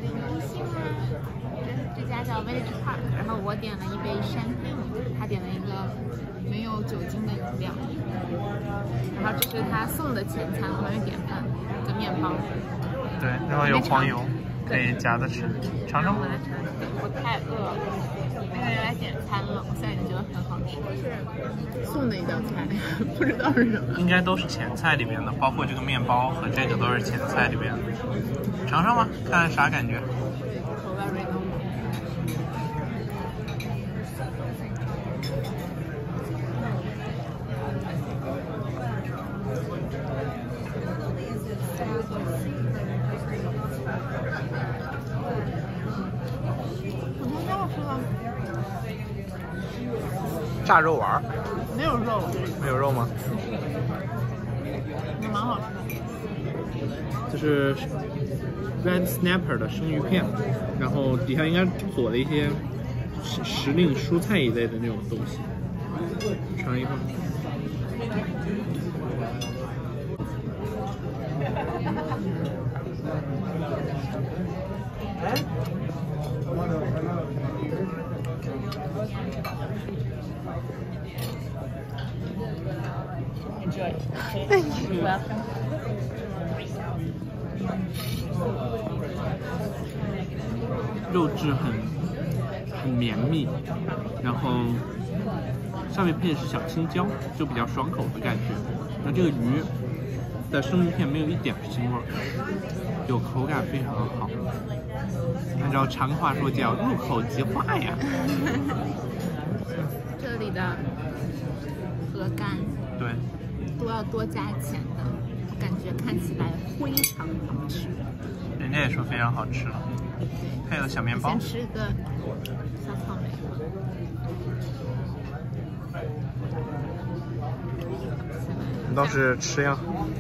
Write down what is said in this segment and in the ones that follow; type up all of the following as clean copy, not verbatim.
这家叫 Village Park， 然后我点了一杯山冰，他点了一个没有酒精的饮料，然后这是他送的前餐，我还没点饭，一个面包。 对，然后有黄油，可以夹着吃，尝尝。 我来尝尝，我太饿了。那个人来点餐了，我现在已经觉得很好吃。是送的一道菜，不知道是什么。 应该都是前菜里边的，包括这个面包和这个都是前菜里边的。尝尝吧，看看啥感觉。 口味味浓。 炸肉丸没有肉， 没有肉吗？ 也蛮好吃的。 这是 red snapper 的生鱼片，然后底下应该裹了一些时令蔬菜一类的那种东西。尝一口。 Enjoy. Welcome. 肉质很绵密，然后上面配的是小青椒，就比较爽口的感觉。那这个鱼的生鱼片没有一点腥味，有口感非常好。按照常话说叫入口即化呀。 这里的鹅肝对都要多加钱的，我感觉看起来非常好吃。 人家也说非常好吃了。还有小面包。 先吃一个小草莓。 你倒是吃呀。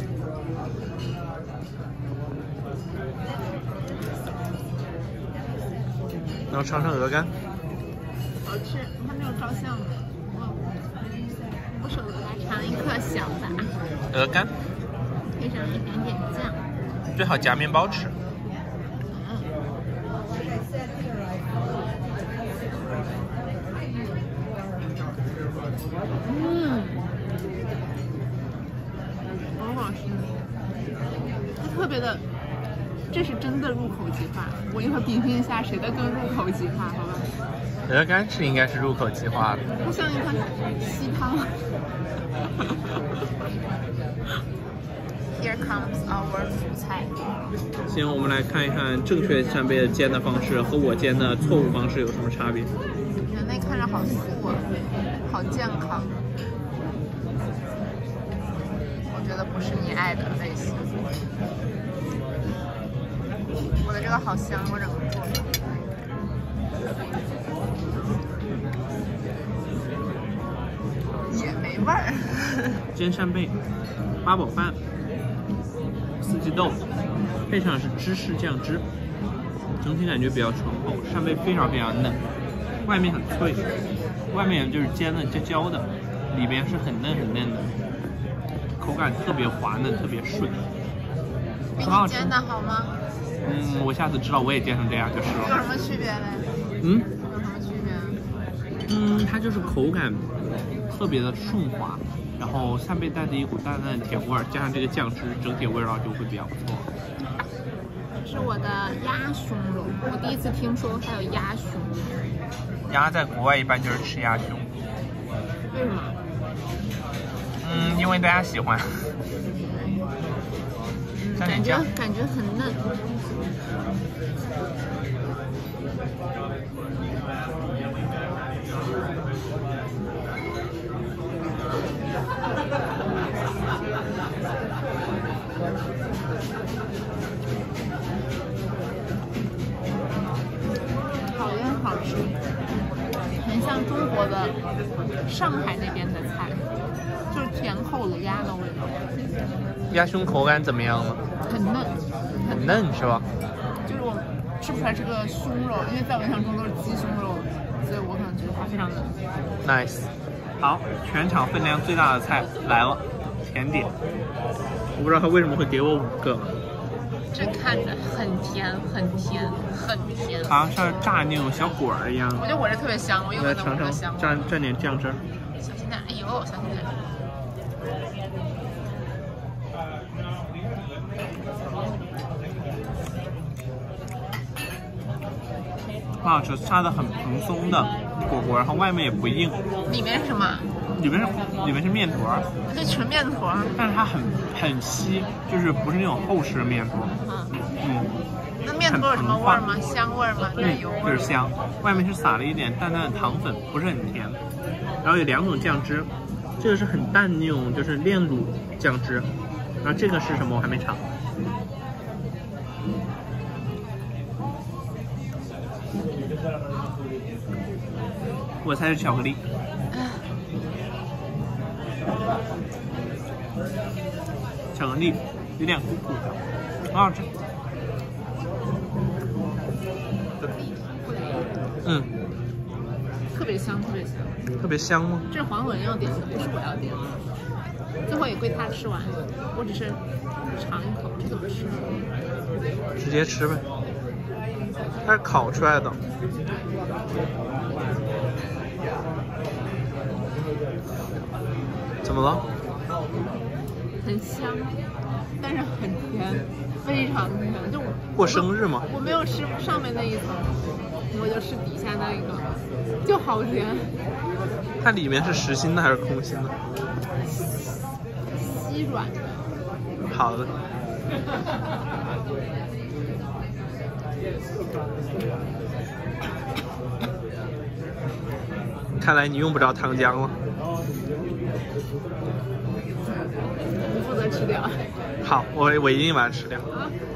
然后尝尝鹅肝。 好吃，还没有照相呢。不舍得来尝一颗小的。 鹅肝。 配上一点点酱。 最好夹面包吃。 好好吃，它特别的，这是真的入口即化。我一会儿比拼一下谁的更入口即化，好吧？ 鹅肝是应该是入口即化的， 它像一碗稀汤。Here comes our 主菜。 行，我们来看一看正确扇贝的煎的方式和我煎的错误方式有什么差别。 人类看着好素啊，好健康。我觉得不是你爱的类型。我的这个好香，我忍不住了。也没味儿。 煎扇贝、八宝饭、四季豆，配上是芝士酱汁，整体感觉比较醇厚，扇贝非常非常嫩，外面很脆，外面就是煎的焦焦的，里边是很嫩很嫩的，口感特别滑嫩，特别顺，很好吃。 煎的好吗？ 我下次知道我也煎成这样就是了。 有什么区别嘞？有什么区别？ 它就是口感特别的顺滑，然后扇贝带着一股淡淡的甜味儿，加上这个酱汁，整体味道就会比较不错。 是我的鸭胸肉，我第一次听说还有鸭胸。 鸭在国外一般就是吃鸭胸。 为什么？ 因为大家喜欢。 感觉很嫩。好吃，很像中国的上海那边的菜，就是甜口的鸭的味道。 鸭胸口感怎么样呢？ 很嫩， 很嫩是吧？ 就是我吃不出来这个胸肉，因为在我印象中都是鸡胸肉，所以我可能觉得它非常嫩。 Nice。 好，全场分量最大的菜来了，甜点。我不知道他为什么会给我5个， 这看着很甜，很甜，很甜， 好像像炸那种小果儿一样。 我觉得我这特别香，我又闻到尝尝， 我的香。 蘸点酱汁儿。 小心点，哎呦，小心点。 很好吃，擦的很蓬松的果果，然后外面也不硬。 里面是什么？ 里面是面坨， 这纯面坨， 但是它很稀，就是不是那种厚实的面坨。 那面坨有什么味儿吗？香味儿吗？奶油味儿？ 就是香，外面是撒了一点淡淡的糖粉，不是很甜。然后有2种酱汁，这个是很淡那种，就是炼乳酱汁。然后这个是什么？我还没尝。我猜是巧克力。巧克力有点苦苦的，很好吃。 特别香，特别香。 特别香吗？ 这是黄文要点的，不是我要点的。最后也归他吃完，我只是尝一口，这怎么吃？ 直接吃呗。它是烤出来的。怎么了？ 很香，但是很甜，非常甜。就过生日吗？ 我没有吃上面那一层，我就吃底下那一个，就好甜。 它里面是实心的还是空心的？ 稀软的。 好的。看来你用不着糖浆了。 你负责吃掉。 好，我一定把它吃掉。 啊。